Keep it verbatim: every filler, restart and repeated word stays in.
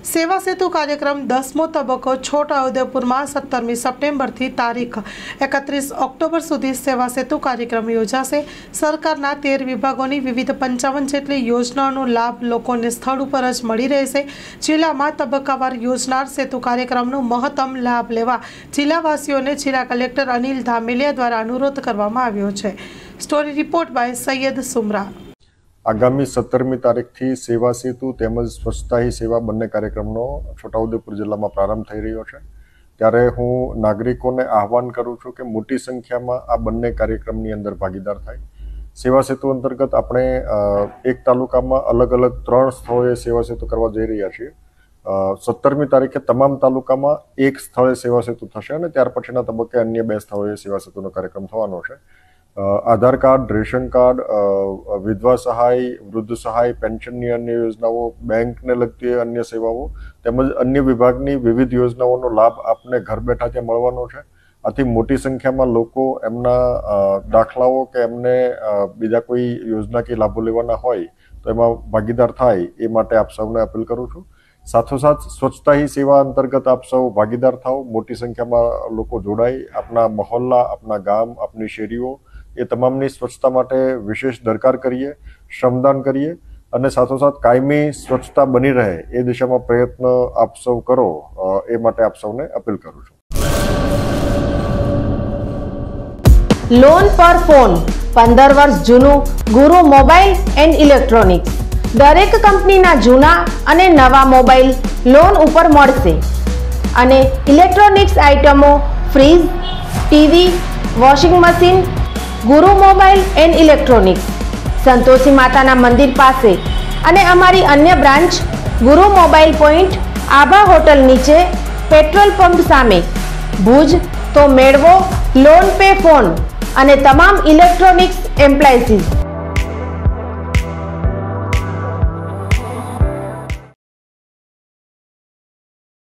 સેવા સેતુ કાર્યક્રમ દસમો તબક્કો છોટાઉદેપુરમાં સત્તરમી સપ્ટેમ્બરથી તારીખ એકત્રીસ ઓક્ટોબર સુધી સેવા સેતુ કાર્યક્રમ યોજાશે। સરકારના તેર વિભાગોની વિવિધ પંચાવન જેટલી યોજનાઓનો લાભ લોકોને સ્થળ ઉપર જ મળી રહેશે। જિલ્લામાં તબક્કાવાર યોજનાર સેતુ કાર્યક્રમનો મહત્તમ લાભ લેવા જિલ્લાવાસીઓને જિલ્લા કલેક્ટર અનિલ ધામેલિયા દ્વારા અનુરોધ કરવામાં આવ્યો છે। Story report by Saiyed Sumra. आगामी सत्तरमी तारीख थी सेवा सेतु तेमज स्वच्छता ही सेवा बंने कार्यक्रमनो छोटाउदेपुर जिल्लामां प्रारंभ थई रह्यो छे। त्यारे हूँ नागरिकोने आह्वान करूँ छूं के मोटी संख्यामां आ बंने कार्यक्रमनी अंदर भागीदार थाय। सेवा सेतु अंतर्गत आपणे एक तालुकामां अलग अलग त्रण स्थळे सेवा सेतु करवा जई रह्या छीए। सत्तरमी तारीखे तमाम तालुकामां एक स्थळे सेवा सेतु थशे अने त्यार पछीना तबक्के अन्य बे स्थळे सेवा सेतुनो कार्यक्रम थवानो छे। आधार कार्ड, रेशन कार्ड, विधवा सहाय, वृद्ध सहाय, पेन्शननी अन्य योजनाओं, बैंक ने लगती अन्य सेवाओं तेमज अन्य विभागनी विविध योजनाओं लाभ आपने घर बैठा त्यां मळवानो छे। आथी मोटी संख्या में लोको एमना दाखलाओ के एमने बीजा कोई योजना के लाभो लेवाना होय तो एमां भागीदार थाय ए माटे आप सौने अपील करूं छुं। साथोसाथ स्वच्छता ही सेवा अंतर्गत आप सौ भागीदार थाओ। मोटी संख्या में लोको जोड़ाय, अपना मोहल्ला, अपना गाम, अपनी शेरीओ ये तमामनी स्वच्छता माटे विशेष दरकार करिए, श्रमदान करिए अने साथोसाथ कायमी स्वच्छता बनी रहे ए दिशामां प्रयत्न आप सौ करो ए माटे आप सौने अपील करूं छुं। लोन पर फोन पंदर वर्ष जूनू गुरु मोबाइल एंड इलेक्ट्रॉनिक्स दरेक कंपनीना जूना अने नवा मोबाइल लोन उपर मळशे अने इलेक्ट्रॉनिक्स आइटमों fridge, TV, washing machine Guru mobile and electronics Santoshi माताना मंदिर पासे अने अमारी अन्य branch Guru mobile point Abha hotel नीचे पेट्रोल पंप सामे भुज। तो मेळवो लोन पे फोन अने तमाम इलेक्ट्रॉनिक्स एम्प्लायसीज।